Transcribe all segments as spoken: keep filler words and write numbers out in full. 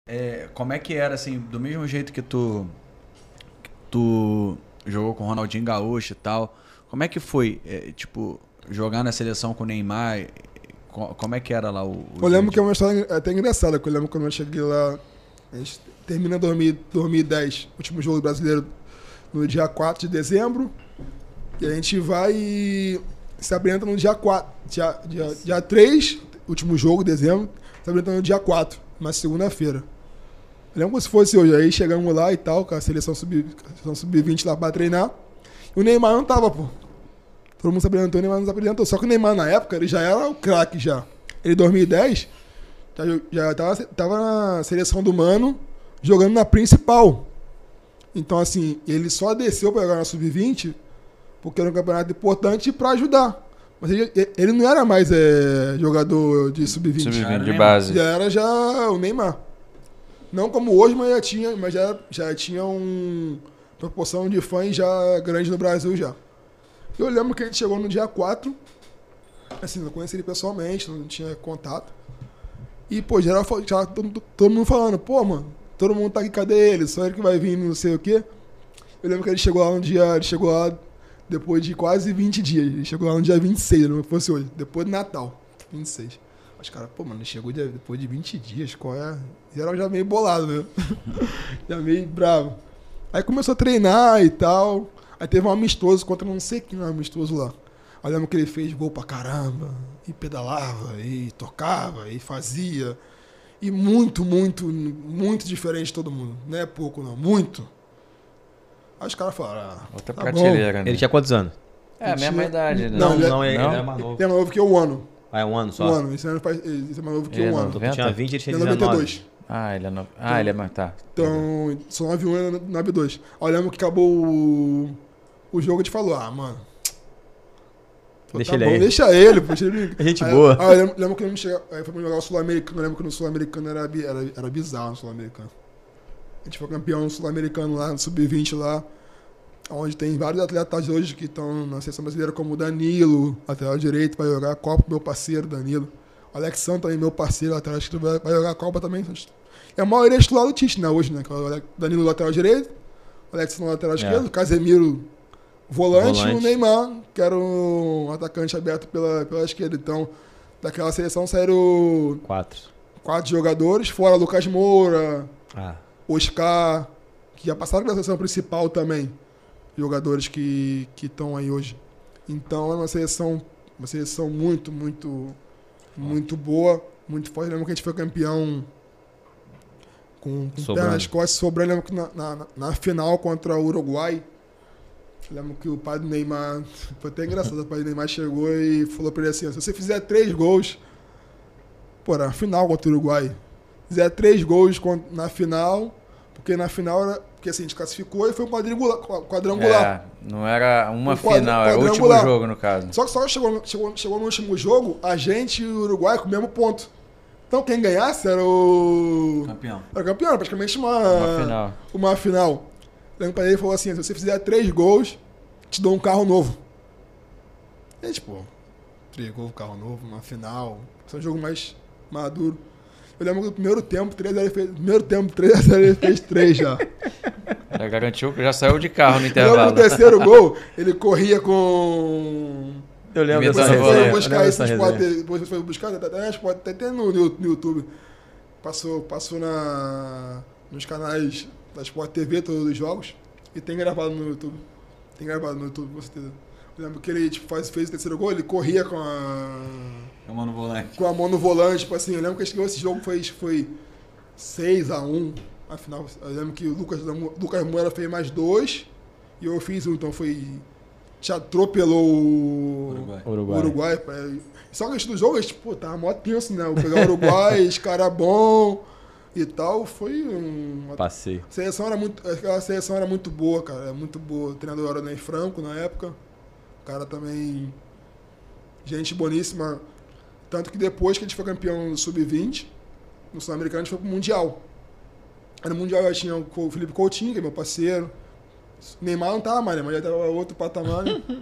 É, como é que era, assim, do mesmo jeito que tu, que tu jogou com o Ronaldinho Gaúcho e tal, como é que foi, é, tipo, jogar na seleção com o Neymar? Co- Como é que era lá o, o Eu lembro jeito que é uma história até engraçada, que eu lembro quando eu cheguei lá, a gente termina dois mil e dez, último jogo brasileiro, no dia quatro de dezembro, e a gente vai e se apresenta no dia quatro, dia, dia, dia três, último jogo, dezembro, se apresenta no dia quatro, na segunda-feira. Eu lembro como se fosse hoje, aí chegamos lá e tal, com a seleção sub- seleção sub vinte lá pra treinar, e o Neymar não tava, pô. Todo mundo se apresentou, o Neymar não se apresentou. Só que o Neymar, na época, ele já era o craque já. Ele, em dois mil e dez, já, já tava, tava na seleção do Mano, jogando na principal. Então, assim, ele só desceu pra jogar na sub vinte, porque era um campeonato importante pra ajudar. Mas ele, ele não era mais é, jogador de sub vinte. sub vinte de Neymar. base. Já era já o Neymar. Não como hoje, mas já tinha, mas já, já tinha uma proporção de fãs já grande no Brasil já. Eu lembro que a gente chegou no dia quatro, assim, não conhecia ele pessoalmente, não tinha contato. E, pô, geral, já, todo, todo mundo falando, pô, mano, todo mundo tá aqui, cadê ele? Só ele que vai vir, não sei o quê. Eu lembro que ele chegou lá no dia, ele chegou lá depois de quase vinte dias. Ele chegou lá no dia vinte e seis, não fosse hoje, depois do Natal, vinte e seis. Os caras, pô, mano, ele chegou dia, depois de vinte dias, qual é? Geral já meio bolado, né? Já meio bravo. Aí começou a treinar e tal. Aí teve um amistoso contra não sei quem, um amistoso lá. Aí lembro que ele fez gol pra caramba, e pedalava, e tocava, e fazia. E muito, muito, muito diferente de todo mundo. Não é pouco, não, muito. Aí os caras falaram, ah, Outra tá prateleira, né? Ele tinha quantos anos? É, a mesma tinha- idade, né? Não, Não, ele é- não, ele não? era mais novo. ele é mais novo que eu, um ano. Ah, é um ano só? Um ano, esse ano faz, esse é mais novo que Ele é um ano. novo. Tu tinha vinte, ele tinha Ele é noventa e dezenove. dois. Ah, ele é no... Ah, ele é mais... Tá. Então, são nove um e nove dois. Aí eu lembro que acabou o, o jogo, a gente falou, ah, mano. Pô, Deixa tá ele bom, aí. deixa ele, pô. Deixa ele... Gente aí, boa. Aí eu lembro, lembro que eu cheguei, aí fomos jogar o Sul-Americano. Eu lembro que no Sul-Americano era, bi- era, era bizarro no Sul-Americano. A gente foi campeão no Sul-Americano lá, no sub vinte lá, onde tem vários atletas hoje que estão na seleção brasileira, como o Danilo, lateral direito, vai jogar a Copa, meu parceiro, Danilo. O Alexandre também, meu parceiro, lateral esquerdo, vai, vai jogar a Copa também. É a maioria titular do Tite, né, hoje, né? Que é o Ale- Danilo, lateral direito, o Alexandre, lateral esquerdo, o Casemiro, volante, Volante. e o Neymar, que era um atacante aberto pela, pela esquerda. Então, daquela seleção saíram Quatro. quatro jogadores, fora Lucas Moura, Ah. Oscar, que já passaram pela seleção principal também. Jogadores que estão aí hoje. Então é uma seleção, uma seleção muito, muito, muito boa, muito forte. Lembro que a gente foi campeão com, com Sobrando. pé nas costas, sobrando. Lembro que na, na, na final contra o Uruguai, lembro que o pai do Neymar, foi até engraçado, o pai do Neymar chegou e falou pra ele assim, se você fizer três gols, pô, na final contra o Uruguai, fizer três gols con- na final, porque na final era, porque assim, a gente classificou e foi um quadrangular. quadrangular. É, não era uma Um quadra- final, era o último quadrangular. jogo, no caso. Só que só chegou, no- chegou, chegou no último jogo, a gente e o Uruguai com o mesmo ponto. Então quem ganhasse era o. Campeão. Era o campeão, era praticamente uma, Uma final. uma final. Lembro pra ele e falou assim: se você fizer três gols, te dou um carro novo. E tipo, três gols, carro novo, uma final. Esse é um jogo mais maduro. Eu lembro que no primeiro tempo, três a zero ele fez. Primeiro tempo, três a zero ele fez três já. Já garantiu que já saiu de carro no Eu lembro intervalo. que no terceiro gol, ele corria com. Eu lembro Inventando dessa a Depois resenha. foi resenha. Eu buscar lembro isso, dessa vocês podem resenha. ter- depois você foi buscar, até, até, até, pode até ter no, no, no YouTube. Passou, passou na, nos canais da Sport T V todos os jogos e tem gravado no YouTube. Tem gravado no YouTube, com certeza. Eu lembro que ele tipo, faz, fez o terceiro gol, ele corria com a, Chamou no volante. com a mão no volante, tipo assim, eu lembro que esse, esse jogo foi, foi seis a um, afinal, eu lembro que o Lucas, Lucas Moura fez mais dois e eu fiz um, então foi, te atropelou o Uruguai. o Uruguai. Uruguai. pá. Só que esse do jogo, tipo, tava mó tenso, né? Eu pegar o Uruguai, esse cara bom e tal, foi um... A Passei. seleção era muito, aquela seleção era muito boa, cara, era muito boa. O treinador era o Ney Franco na época, o cara também, gente boníssima. Tanto que depois que a gente foi campeão no sub vinte, no Sul-Americano, a gente foi pro Mundial. Aí no Mundial já tinha o Felipe Coutinho, que é meu parceiro. O Neymar não tava mais, né? Mas já tava outro patamar, né?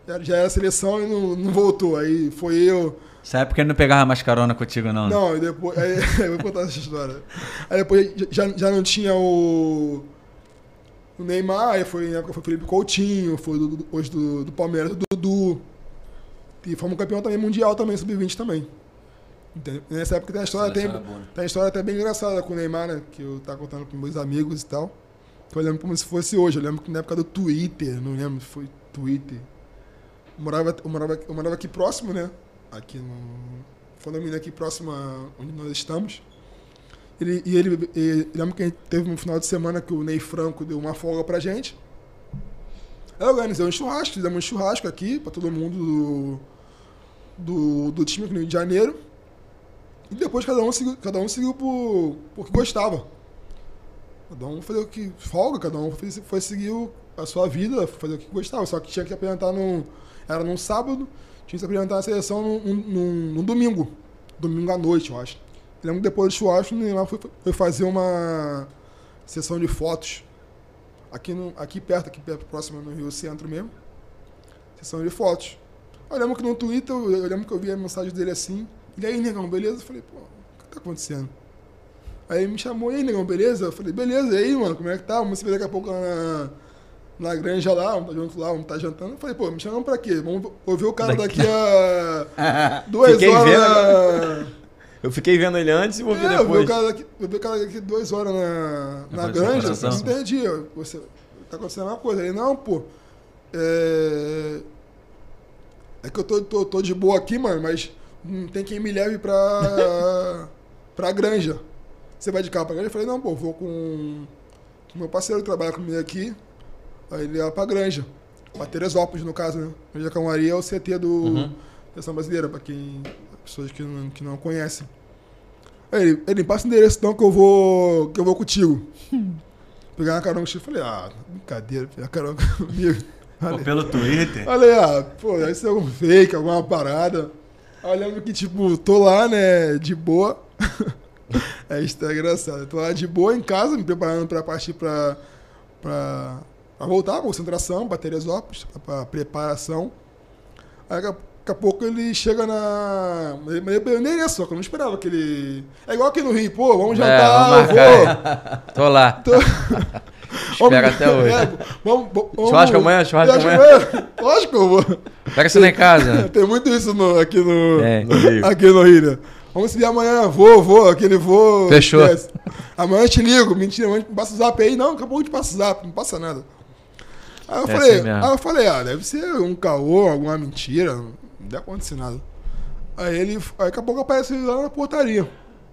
já, já era seleção e não, não voltou. Aí foi eu... Essa época ele não pegava mais carona contigo, não. Né? Não, e depois... Aí, eu vou contar essa história. Aí depois já, já não tinha o... O Neymar, aí foi, na época foi o Felipe Coutinho, foi do, do, hoje do, do Palmeiras, do Dudu. E fomos campeão também mundial também, sub vinte também. Entendeu? Nessa época tem a história, tem, tem a história até bem engraçada com o Neymar, né? Que eu tava contando com meus amigos e tal. Que eu lembro como se fosse hoje. Eu lembro que na época do Twitter, não lembro se foi Twitter. Eu morava, eu morava, eu morava aqui próximo, né? Aqui no condomínio aqui próximo a onde nós estamos. Ele, e ele, ele, lembro que a gente teve um final de semana que o Ney Franco deu uma folga pra gente. Aí eu organizei um churrasco, fizemos um churrasco aqui pra todo mundo do, do, do time aqui no Rio de Janeiro. E depois cada um seguiu, cada um seguiu por, por que gostava. Cada um fazia o que folga, cada um foi, foi seguir a sua vida, fazer o que gostava. Só que tinha que apresentar num. Era num sábado, tinha que se apresentar na seleção num, num, num domingo. Domingo à noite, eu acho. Eu lembro que depois do churrasco, o Neymar foi, foi fazer uma sessão de fotos. Aqui, no, aqui perto, aqui perto, próximo no Rio Centro mesmo. Sessão de fotos. Eu lembro que no Twitter, eu, eu lembro que eu vi a mensagem dele assim. E aí, negão, beleza? Eu falei, pô, o que tá acontecendo? Aí ele me chamou, e aí, negão, beleza? Eu falei, beleza, e aí, mano, como é que tá? Vamos se ver daqui a pouco lá na, na granja lá, vamos estar junto lá, vamos estar jantando. Eu falei, pô, me chamam pra quê? Vamos ouvir o cara daqui, daqui a duas Fiquei horas. Vendo, eu fiquei vendo ele antes e vou ver é, depois. Eu vi o cara daqui, eu vi o cara daqui duas horas na, na granja, eu não entendi. Você, tá acontecendo uma coisa. Ele, não, pô, é, é que eu tô, tô, tô de boa aqui, mano, mas não tem quem me leve pra, pra granja. Você vai de carro pra granja? Eu falei, não, pô, vou com o meu parceiro que trabalha comigo aqui, aí ele leva pra granja. Pra Teresópolis, no caso, né? Granja Calmaria é o C T do Uhum. Seleção Brasileira, pra quem... pessoas que não, que não conhecem. Aí ele, ele passa o endereço então que eu vou, que eu vou contigo. Pegar uma carona contigo. Falei, ah, brincadeira, pegar carona comigo. Pô, pelo Twitter. Falei, ah, pô, deve ser algum fake, alguma parada. Aí eu lembro que, tipo, tô lá, né, de boa. É, isso tá engraçado. Tô lá de boa em casa, me preparando pra partir pra, pra, pra voltar, pra concentração, pra Teresópolis, pra, pra preparação. Aí daqui a pouco ele chega na... Eu nem ia só, que eu não esperava que ele... É igual aqui no Rio, pô, vamos jantar, É, vamos eu marcar, vou. Tô lá. Tô... Espero até hoje. É, vamos, vamos, Churrasco amanhã, churrasco amanhã. Lógico que eu vou. Pega você lá em casa. Tem muito isso no, aqui, no, É. No Rio. aqui no Rio, né? Vamos se ver amanhã, vou, vou, aquele vou. Fechou. Esquece. Amanhã eu te ligo, mentira, amanhã passa o zap aí. Não, acabou de passar o zap, não passa nada. Aí eu É falei, assim mesmo. aí eu falei, ah, deve ser um caô, alguma mentira, não deve acontecer nada. Aí ele, aí daqui a pouco aparece ele lá na portaria.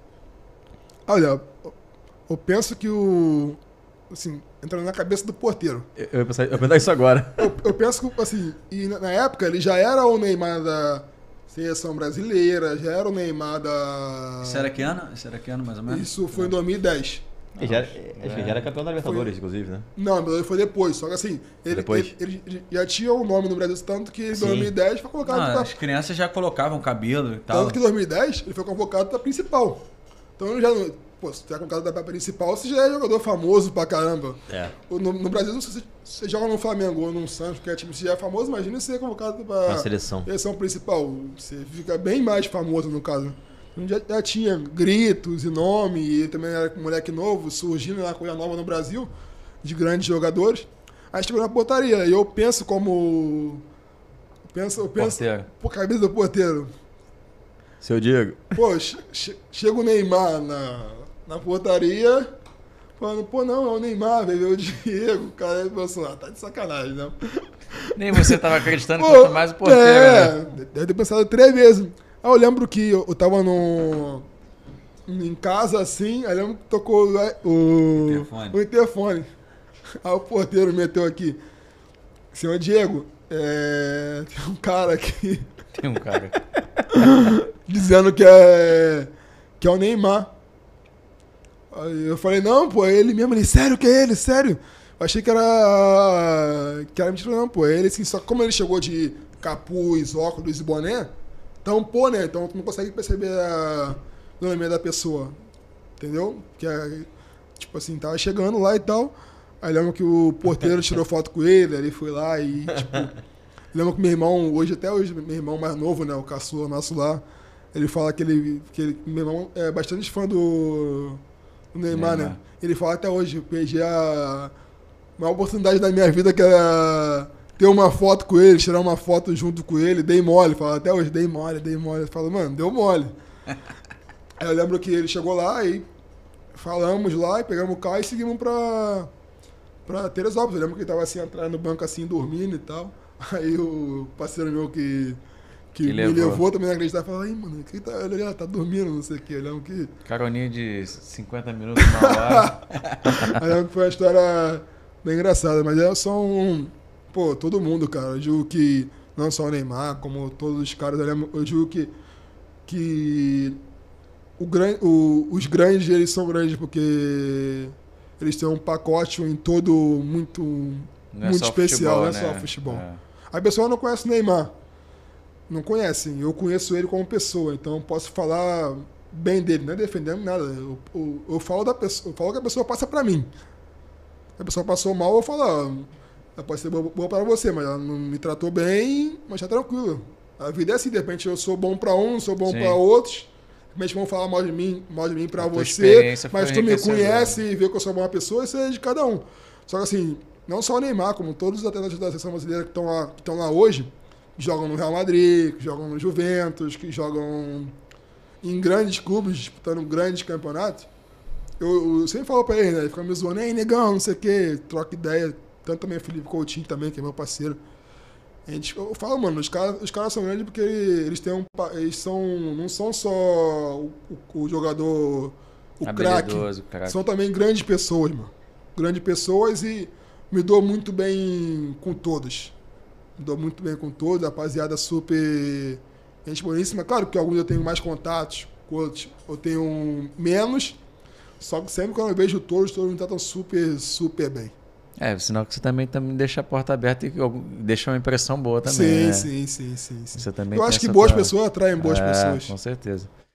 Olha, eu penso que o, assim, entrando na cabeça do porteiro. Eu eu ia pensar, eu ia pensar isso agora. Eu, eu penso que, assim, e na, na época ele já era o Neymar da seleção brasileira, já era o Neymar da... Isso era que ano? Isso era que ano, mais ou menos? Isso foi em dois mil e dez. Ele já, acho que já era campeão da Libertadores, inclusive, né? Não, ele foi depois. Só que assim, ele, Depois? ele, ele já tinha o nome no Brasil, tanto que em Sim. dois mil e dez foi colocado Não, pra, as crianças já colocavam cabelo e tal. tanto que em dois mil e dez ele foi convocado pra principal. Então ele já não... Pô, se tu é convocado pra principal, você já é jogador famoso pra caramba. É. No, no Brasil, se você, você joga no Flamengo ou no Santos, que é time que já é famoso, imagina você ser convocado pra Pra seleção. seleção principal. Você fica bem mais famoso, no caso. Já, já tinha gritos e nome, e ele também era um moleque novo, surgindo uma coisa nova no Brasil, de grandes jogadores. Aí chegou na portaria, e eu penso como... Eu penso, eu penso... Porteiro. Pô, cabeça do porteiro. Seu Diego. Pô, che- che- chega o Neymar na, na portaria, falando, pô, não, é o Neymar, veio o Diego. O cara ele pensou, ah, tá de sacanagem, não. Nem você tava acreditando, Pô, quanto mais o porteiro, é, né? deve ter pensado três vezes. Aí eu lembro que eu, eu tava no, em casa assim, aí eu lembro que tocou o, o, Interfone. o interfone. Aí o porteiro meteu aqui, senhor Diego, é, tem um cara aqui Tem um cara. dizendo que é, que é o Neymar. Aí eu falei, não, pô, é ele mesmo. Ele, sério que é ele? Sério? Eu achei que era, que era mentira, não, pô. É ele, assim, só que como ele chegou de capuz, óculos e boné, tampou, né? Então tu não consegue perceber a nome da pessoa. Entendeu? Que é, tipo assim, tava chegando lá e tal. Aí lembro que o porteiro tirou foto com ele, aí ele foi lá e, tipo... Lembro que meu irmão, hoje até hoje, meu irmão mais novo, né, o caçula nosso lá, ele fala que ele, que ele, meu irmão é bastante fã do, do Neymar, Neymar. né? Ele fala até hoje, eu perdi a maior oportunidade da minha vida, que era ter uma foto com ele, tirar uma foto junto com ele, dei mole, fala até hoje, dei mole, dei mole. Eu falo, mano, deu mole. Aí eu lembro que ele chegou lá e falamos lá e pegamos o carro e seguimos pra, pra Teresópolis. Eu lembro que ele tava assim, atrás no banco assim, dormindo e tal. Aí o parceiro meu que, que, Que me levou. levou também na acreditar, falou, aí, mano, que tá, ele ah, tá dormindo, não sei o que. Eu lembro que, Caroninha de cinquenta minutos, uma hora. eu lembro que foi uma história bem engraçada, mas é só um. Pô, todo mundo, cara. Eu digo que não só o Neymar, como todos os caras, eu, lembro, eu digo que, que o gran, o, os grandes, eles são grandes porque eles têm um pacote em todo muito, Não é muito só especial, futebol, não é né? só futebol. É. A pessoa não conhece o Neymar. Não conhecem. Eu conheço ele como pessoa, então posso falar bem dele, não é defendendo nada. Eu, eu, eu falo da pessoa, eu falo que a pessoa passa pra mim. Se a pessoa passou mal, eu falo, ó, ela pode ser boa, boa pra você, mas ela não me tratou bem, mas tá tranquilo. A vida é assim, de repente eu sou bom pra um, sou bom Sim. pra outros. De repente vão falar mal de mim, mal de mim pra A tua você, experiência foi mas tu me enriquecedora. conhece e vê que eu sou uma boa pessoa, isso é de cada um. Só que assim, não só o Neymar, como todos os atletas da seleção brasileira que estão lá, que estão lá hoje, que jogam no Real Madrid, que jogam no Juventus, que jogam em grandes clubes, disputando grandes campeonatos, eu, eu sempre falo pra eles, né? Ele fica me zoando, ei, negão, não sei o quê, troca ideia. Tanto também o Felipe Coutinho também, que é meu parceiro. A gente, eu falo, mano, os caras os caras são grandes porque eles têm um. pa- Eles são. Não são só o, o- o jogador, o craque. Habilidoso, craque. São também grandes pessoas, mano. Grandes pessoas e me dou muito bem com todos. Me dou muito bem com todos, rapaziada super. Gente boníssima. Claro que alguns eu tenho mais contatos, com outros eu tenho menos. Só que sempre quando eu vejo todos, todos me tratam super, super bem. É, sinal que você também, também deixa a porta aberta e algum- deixa uma impressão boa também, sim, né? sim, sim, sim, sim. Você também Eu tem acho que essa boas tua- pessoas atraem boas É, pessoas. com certeza.